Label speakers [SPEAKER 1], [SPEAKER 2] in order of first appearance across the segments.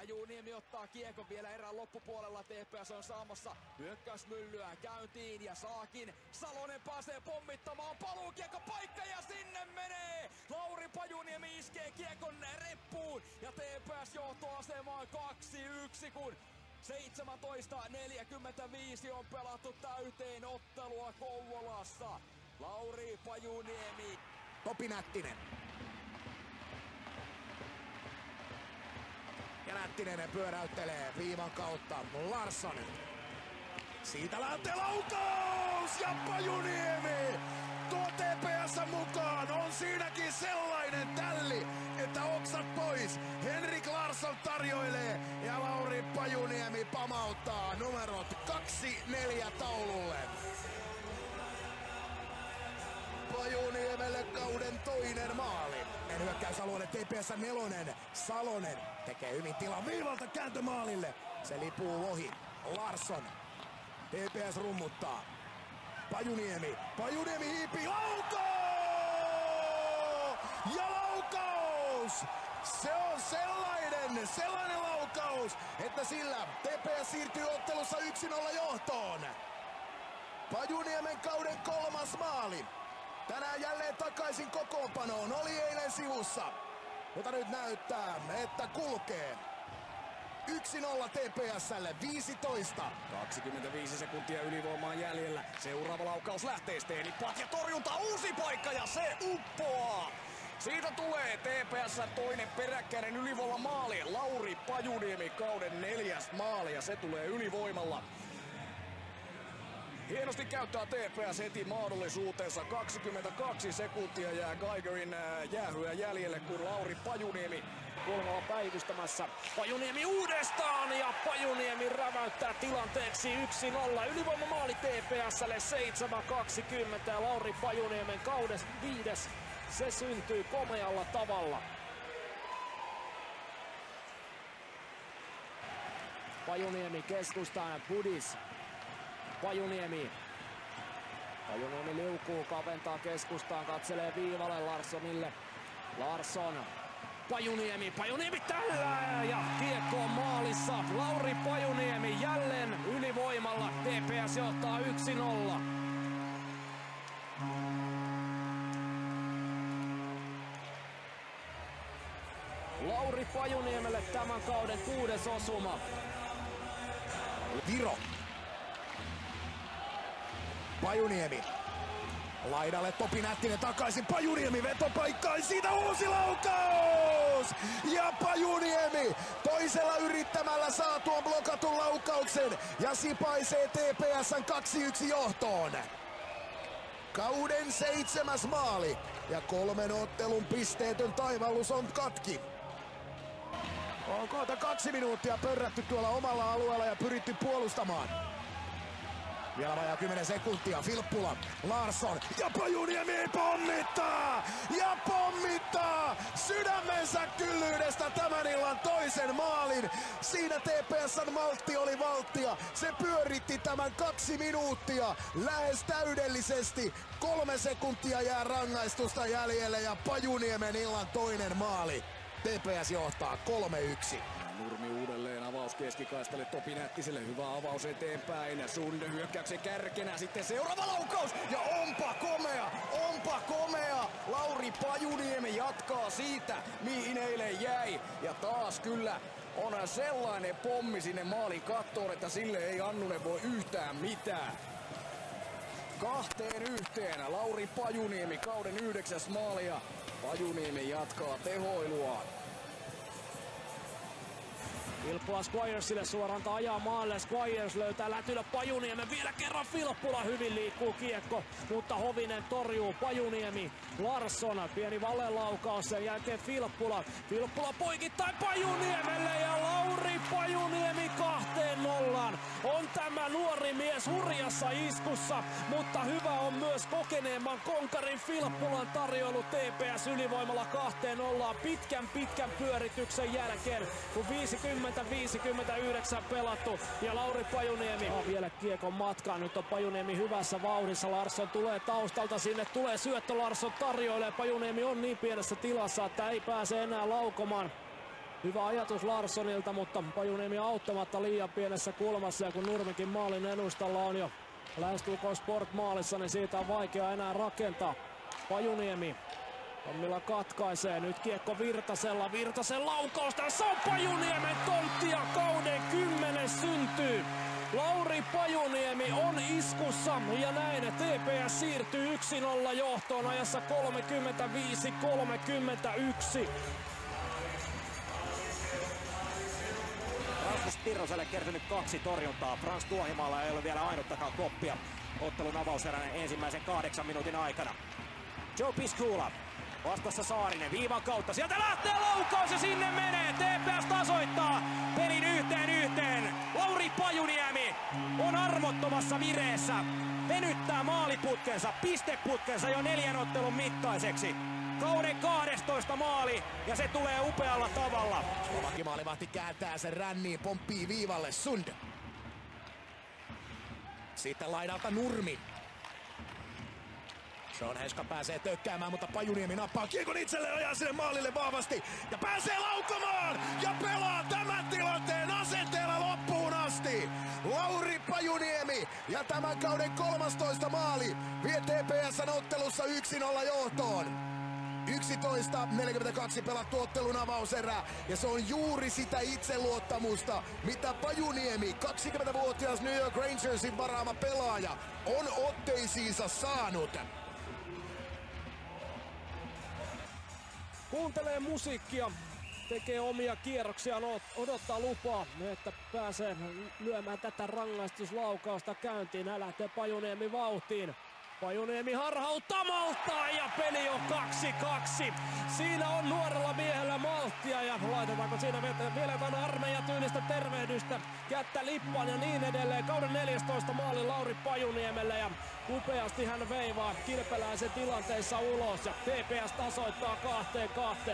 [SPEAKER 1] Pajuniemi ottaa kiekon vielä erään loppupuolella. TPS on saamassa hyökkäysmyllyä käyntiin ja saakin. Salonen pääsee pommittamaan. Paluukiekko paikka ja sinne menee! Lauri Pajuniemi iskee kiekon reppuun ja TPS johtoasemaan 2-1, kun 17.45 on pelattu täyteen ottelua Kouvolassa. Lauri Pajuniemi.
[SPEAKER 2] Topi Nättinen. Ja Nättinen pyöräyttelee viivan kautta. Larsson. Siitä lähtee laukaus ja Pajuniemi tuo TPS mukaan. On siinäkin sellainen tälli, että oksat pois. Henrik Larsson tarjoilee ja Lauri Pajuniemi pamauttaa numerot 2-4 taululle. Pajuniemelle kauden toinen maali. Hyökkäysalueelle TPS 4. Salonen tekee hyvin tilaa viivalta kääntömaalille. Se lipuu ohi. Larsson. TPS rummuttaa. Pajuniemi. Pajuniemi hiipii. Laukaus! Ja laukaus! Se on sellainen laukaus, että sillä TPS siirtyy ottelussa 1-0 johtoon. Pajuniemen kauden 3. maali. Tänään jälleen takaisin kokoonpanoon. Oli eilen sivussa, mutta nyt näyttää, että kulkee. 1-0 TPS:lle, 15.
[SPEAKER 3] 25 sekuntia ylivoimaan jäljellä. Seuraava laukaus lähtee. Steenipat ja torjunta, uusi paikka ja se uppoaa. Siitä tulee TPS toinen peräkkäinen ylivoimamaali. Lauri Pajuniemi kauden 4. maali ja se tulee ylivoimalla. Hienosti käyttää TPS heti mahdollisuutensa. 22 sekuntia jää Geigerin jäähyä jäljelle, kun Lauri Pajuniemi
[SPEAKER 4] kulmalla päivystämässä. Pajuniemi uudestaan ja Pajuniemi räväyttää tilanteeksi 1-0. Ylivoimamaali TPS:lle 7.20 ja Lauri Pajuniemen kauden 5. Se syntyy komealla tavalla. Pajuniemi keskustaan, Budis. Pajuniemi liukuu, kaventaa keskustaan, katselee viivalle Larssonille. Larsson. Pajuniemi tällä ja kiekko on maalissa. Lauri Pajuniemi jälleen ylivoimalla. TPS johtaa 1-0. Lauri Pajuniemelle tämän kauden 6. osuma.
[SPEAKER 2] Viro. Pajuniemi. Laidalle Topi Nättinen takaisin. Pajuniemi vetopaikkaan. Siitä uusi laukaus! Ja Pajuniemi toisella yrittämällä saa tuon blokatun laukauksen ja sipaisee TPS:n 2-1 johtoon. Kauden 7. maali ja 3 ottelun pisteetön taivallus on katki. On kohta 2 minuuttia pörrätty tuolla omalla alueella ja pyritty puolustamaan. Vielä vajaa 10 sekuntia. Filppula, Larsson ja Pajuniemi pommittaa sydämensä kyllyydestä tämän illan toisen maalin. Siinä TPS:n maltti oli valttia. Se pyöritti tämän 2 minuuttia lähes täydellisesti. 3 sekuntia jää rangaistusta jäljelle ja Pajuniemen illan toinen maali. TPS johtaa 3-1.
[SPEAKER 3] Nurmi uudelleen avaus keskikaistalle Topi Nättiselle. Hyvä avaus eteenpäin. Sunde hyökkäyksen kärkenä. Sitten seuraava laukaus. Ja onpa komea. Lauri Pajuniemi jatkaa siitä, mihin eilen jäi. Ja taas kyllä on sellainen pommi sinne maalin kattoon, että sille ei Annunen voi yhtään mitään. 2-1. Lauri Pajuniemi kauden 9. maali ja Pajuniemi jatkaa tehoiluaan.
[SPEAKER 4] Filppula Squiresille suoraan ajaa maalle. Squires löytää lätylä Pajuniemen. Vielä kerran Filppula, hyvin liikkuu kiekko, mutta Hovinen torjuu. Pajuniemi, Larsson, pieni valelaukaus, sen jälkeen Filppula poikittain Pajuniemelle ja Lauri Pajuniemi 2-0. On tämä nuori mies hurjassa iskussa, mutta hyvä on myös kokeneemman konkarin Filppulan tarjoilu. TPS ylivoimalla 2-0 pitkän pyörityksen jälkeen, kun 50-59 pelattu ja Lauri Pajuniemi vielä kiekon matkaan. Nyt on Pajuniemi hyvässä vauhdissa. Larsson tulee taustalta, sinne tulee syöttö. Larsson tarjoilee. Pajuniemi on niin pienessä tilassa, että ei pääse enää laukomaan. Hyvä ajatus Larssonilta, mutta Pajuniemi auttamatta liian pienessä kulmassa, ja kun Nurmikin maalin edustalla on jo lähestulkoon Sport-maalissa, niin siitä on vaikea enää rakentaa. Pajuniemi Tommilla katkaisee, nyt kiekko Virtasella, Virtasen laukaus, tässä on Pajuniemen tontti ja kauden 10 syntyy. Lauri Pajuniemi on iskussa ja näin TPS siirtyy 1-0 johtoon ajassa 35-31.
[SPEAKER 5] Rasmus Tirroselle kertynyt 2 torjuntaa. Frans Tuohimaalla ei ole vielä ainuttakaan koppia ottelun avauserän ensimmäisen 8 minuutin aikana. Joe Piscula vastassa Saarinen viivan kautta. Sieltä lähtee laukaus ja sinne menee. TPS tasoittaa pelin 1-1. Lauri Pajuniemi on armottomassa vireessä. Venyttää maaliputkensa, pisteputkensa jo 4 ottelun mittaiseksi. Kauden 12 maali ja se tulee upealla tavalla.
[SPEAKER 2] Slovakki maalivahti kääntää sen ränniin, pomppii viivalle Sund. Sitten laidalta Nurmi. Sean Heska pääsee tökkäämään, mutta Pajuniemi nappaa kiekon itselleen, ajaa sinne maalille vahvasti ja pääsee laukomaan ja pelaa tämän tilanteen asenteella loppuun asti. Lauri Pajuniemi ja tämän kauden 13 maali vie TPS:n ottelussa 1-0 johtoon. 11.42 pelattu ottelun avauserä ja se on juuri sitä itseluottamusta, mitä Pajuniemi, 20-vuotias New York Rangersin varaama pelaaja, on otteisiinsa saanut.
[SPEAKER 4] Kuuntelee musiikkia, tekee omia kierroksia, odottaa lupaa, että pääsee lyömään tätä rangaistuslaukausta käyntiin. Lähtee Pajuniemi vauhtiin. Pajuniemi harhauttaa malttaa ja peli on 2-2. Siinä on nuorella miehellä malttia ja laitetaanko siinä vielä jotain armeijatyylistä tervehdystä, kättä lippaan ja niin edelleen. Kauden 14 maali Lauri Pajuniemelle ja upeasti hän veivaa Kilpeläisen tilanteissa ulos ja TPS tasoittaa 2-2.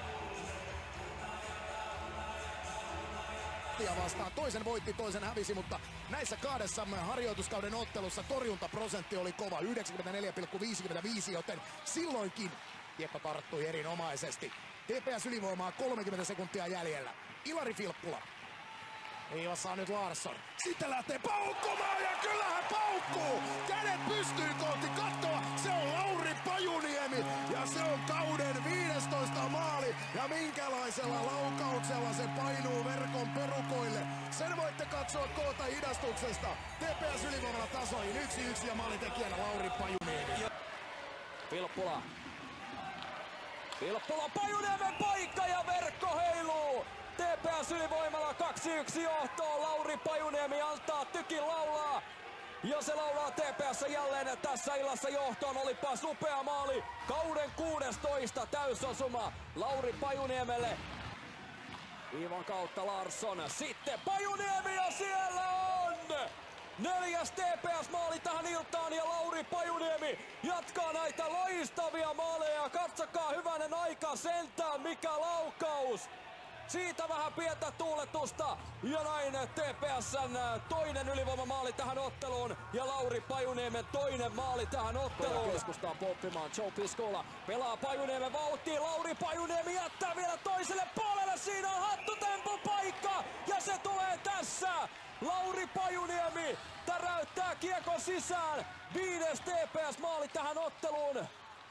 [SPEAKER 2] Vastaan. Toisen voitti, toisen hävisi, mutta näissä kahdessa harjoituskauden ottelussa torjuntaprosentti oli kova, 94,55, joten silloinkin kiekko tarttui erinomaisesti. TPS ylivoimaa 30 sekuntia jäljellä. Ilari Filppula. Viivassa on nyt Larsson. Sitten lähtee paukkumaan ja kyllähän paukkuu! Kädet pystyy kohti kattoa. Se on Lauri Pajuniemi ja se on kauden 15 maali. Ja minkälaisella laukauksella se painuu verkon perukoille. Sen voitte katsoa koota hidastuksesta. TPS ylivoimalla tasoihin 1-1 ja maalintekijänä Lauri Pajuniemi.
[SPEAKER 1] Filppula. Filppula, Pajuniemen paikka ja verkko heiluu! TPS ylivoimalla 2-1 johtoon. Lauri Pajuniemi antaa tykin laulaa. Ja se laulaa TPS jälleen tässä illassa johtoon. Olipa upea maali. Kauden 16 täysosuma Lauri Pajuniemelle. Viivan kautta Larsson. Sitten Pajuniemi ja siellä on 4. TPS-maali tähän iltaan ja Lauri Pajuniemi jatkaa näitä loistavia maaleja. Katsokaa hyvänen aika sentään, mikä laukaus. Siitä vähän pientä tuuletusta ja näin TPS:n toinen ylivoimamaali tähän otteluun ja Lauri Pajuniemen toinen maali tähän otteluun. Keskustaan poppimaan Joe Piscula pelaa Pajuniemen vauhtiin. Lauri Pajuniemi jättää vielä toiselle puolelle. Siinä on hattutempo paikka ja se tulee tässä. Lauri Pajuniemi täräyttää kiekon sisään. 5. TPS-maali tähän otteluun.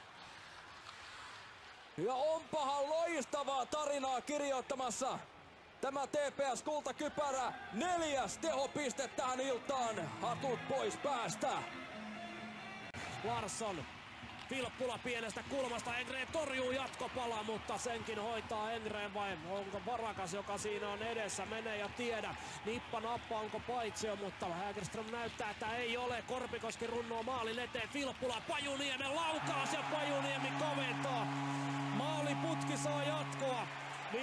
[SPEAKER 1] Ja onpahan loistavaa tarinaa kirjoittamassa tämä TPS kultakypärä. 4. tehopiste tähän iltaan. Hatut pois päästä.
[SPEAKER 4] Larsson. Filppula pienestä kulmasta. Engreen torjuu jatkopala, mutta senkin hoitaa Engreen vai onko Varakas, joka siinä on edessä? Menee ja tiedä. Nippa nappa, onko paitsio, mutta Hägerström näyttää, että ei ole. Korpikoski runnoo maalin eteen. Filppula, Pajuniemen laukaus ja Pajuniemi koventaa. Maaliputki saa jatkoa. 57-58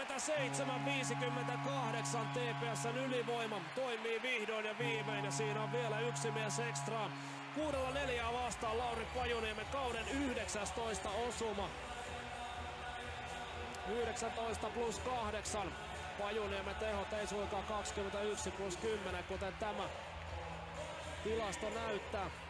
[SPEAKER 4] TPS:n ylivoima toimii vihdoin ja viimein ja siinä on vielä yksi mies ekstraa. 6-4 vastaan Lauri Pajuniemen kauden 19 osuma. 19+8. Pajuniemen tehot ei suinkaan 21+10 kuten tämä tilasto näyttää.